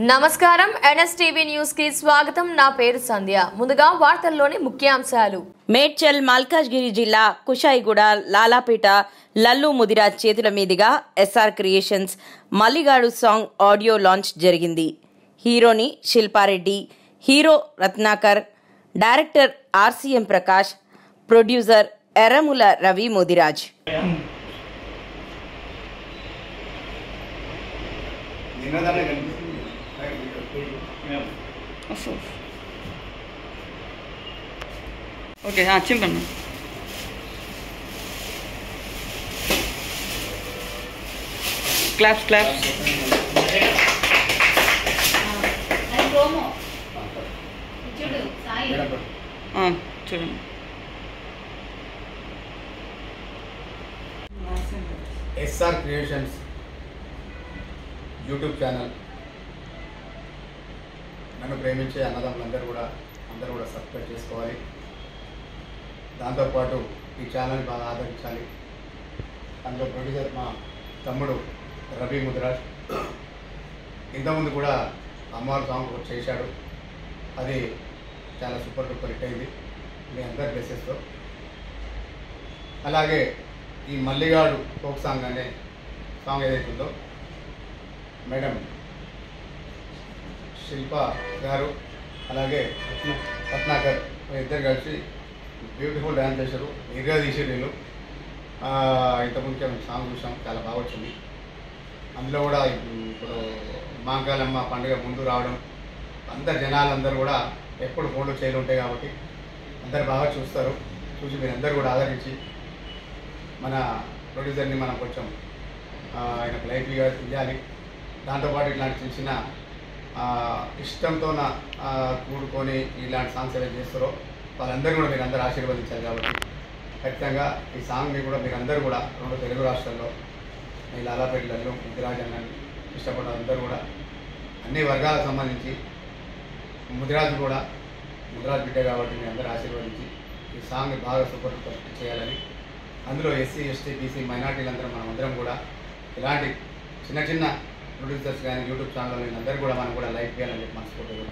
నమస్కారం NSTV news కి స్వాగతం. నా పేరు సంధ్య. ముందుగా వార్తల్లోని ముఖ్యాంశాలు. మేడ్చల్ మల్కాజ్గిరి జిల్లా కుషాయిగూడ లాలాపేట లల్లు ముదిరాజ్ చేతుల మీదుగా SR creations Malligadu song audio launch జరిగింది. Heroine Shilpa Reddy, hero Ratnakar, director RCM Prakash, producer Erramula Ravi Mudiraj. Okay చెప్పండి. Claps claps. చూడండి. ఎస్ఆర్ క్రియేషన్స్ యూట్యూబ్ ఛానల్ నన్ను ప్రేమించే అన్నదమ్ములందరూ కూడా సబ్స్క్రైబ్ చేసుకోవాలి. దాంతోపాటు ఈ ఛానల్ని బాగా ఆదరించాలి. అందులో ప్రొడ్యూసర్ మా తమ్ముడు రవి ముదిరాజ్. ఇంతకుముందు కూడా అమ్మవారి సాంగ్ చేశాడు. అది చాలా సూపర్ డూపర్ హిట్ అయింది మీ అందరి బెసెస్తో. అలాగే ఈ మల్లిగాడు ఫోక్ సాంగ్ అనే సాంగ్ ఏదైతే ఉందో మేడం శిల్ప గారు అలాగే రత్నాకర్ ఇద్దరు కలిసి బ్యూటిఫుల్ డ్యాన్స్ చేశారు. ఇరుగా తీసారు వీళ్ళు. ఇంతకుముందుకే మేము సాంగ్ చూసాం, చాలా బాగా వచ్చింది. అందులో కూడా ఇప్పుడు మాంకాలమ్మ పండుగ ముందు రావడం, అందరు జనాలందరూ కూడా ఎప్పుడు ఫోన్లు చేయలు ఉంటాయి కాబట్టి అందరు బాగా చూస్తారు. చూసి మీరందరూ కూడా ఆదరించి మన ప్రొడ్యూసర్ని మనం కొంచెం ఆయనకు లైఫ్గా ఇవ్వాలి. దాంతోపాటు ఇట్లాంటి చిన్న చిన్న ఇష్టంతో కూడుకొని ఇలాంటి సాంగ్స్ ఏదైతే చేస్తారో వాళ్ళందరూ కూడా మీరు అందరూ ఆశీర్వదించాలి. కాబట్టి ఖచ్చితంగా ఈ సాంగ్ని కూడా మీరందరూ కూడా రెండు తెలుగు రాష్ట్రాల్లో ఈ లాలాపేట లల్లు ముదిరాజ్ అన్నని ఇష్టపడ్డ అందరూ కూడా అన్ని వర్గాలకు సంబంధించి ముదిరాజ్ బిడ్డ కాబట్టి మీ అందరూ ఆశీర్వదించి ఈ సాంగ్ని బాగా సూపర్ చేయాలని, అందులో ఎస్సీ ఎస్టీ బీసీ మైనార్టీలందరూ మనం అందరం కూడా ఇలాంటి చిన్న చిన్న ప్రొడ్యూసర్స్ కానీ యూట్యూబ్ ఛానల్ అందరూ కూడా మనం కూడా లైక్ చేయాలని చెప్పి మనస్ఫూర్తిగా.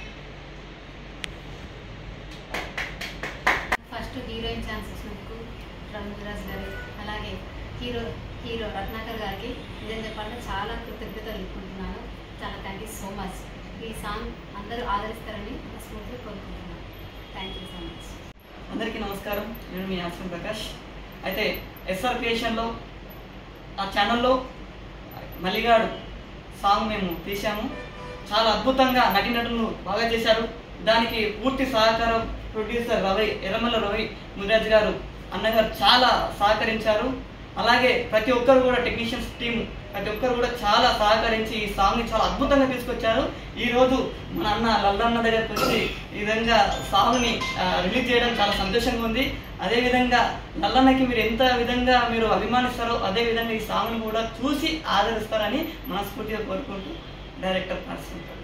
ఫస్ట్ హీరోయిన్ ఛాన్స్ ఇచ్చినందుకు ముదిరాజ్ గారు అలాగే హీరో రత్నాకర్ గారికి నిజం చెప్పాలంటే చాలా కృతజ్ఞతలు తెలుపుకుంటున్నాను. చాలా థ్యాంక్ యూ సో మచ్. ఈ సాంగ్ అందరూ ఆదరిస్తారని మనస్ఫూర్తిగా కోరుకుంటున్నాను. Thank you so much. అందరికీ నమస్కారం. నేను మీ ఆర్సీఎం ప్రకాష్. అయితే ఎస్ఆర్ క్రియేషన్లో ఆ ఛానల్లో మల్లిగాడు సాంగ్ మేము తీసాము. చాలా అద్భుతంగా నటీనటులు బాగా చేశారు. దానికి పూర్తి సహకారం ప్రొడ్యూసర్ ఎర్రమల రవి ముదిరాజ్ గారు అన్నగారు చాలా సహకరించారు. అలాగే ప్రతి ఒక్కరు కూడా టెక్నీషియన్స్ టీమ్ ప్రతి ఒక్కరు కూడా చాలా సహకరించి ఈ సాంగ్ని చాలా అద్భుతంగా తీసుకొచ్చారు. ఈరోజు మన అన్న లల్లన్న దగ్గరకు వచ్చి ఈ విధంగా సాంగ్ని రిలీజ్ చేయడం చాలా సంతోషంగా ఉంది. అదేవిధంగా లల్లన్నకి మీరు ఎంత విధంగా మీరు అభిమానిస్తారో అదేవిధంగా ఈ సాంగ్ని కూడా చూసి ఆదరిస్తారని మనస్ఫూర్తిగా కోరుకుంటూ డైరెక్టర్ నడుచుకుంటారు.